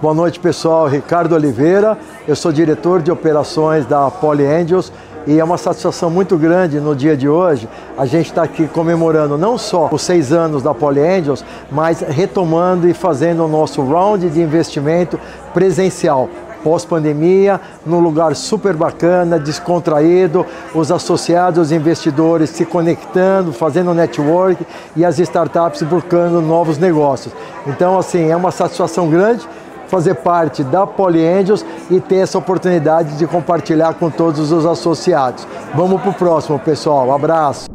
Boa noite, pessoal. Ricardo Oliveira, eu sou diretor de operações da Poly Angels e é uma satisfação muito grande no dia de hoje a gente está aqui comemorando não só os 6 anos da Poly Angels, mas retomando e fazendo o nosso round de investimento presencial. Pós-pandemia, num lugar super bacana, descontraído, os associados, os investidores se conectando, fazendo network e as startups buscando novos negócios. Então, assim, é uma satisfação grande fazer parte da Poly Angels e ter essa oportunidade de compartilhar com todos os associados. Vamos para o próximo, pessoal. Abraço!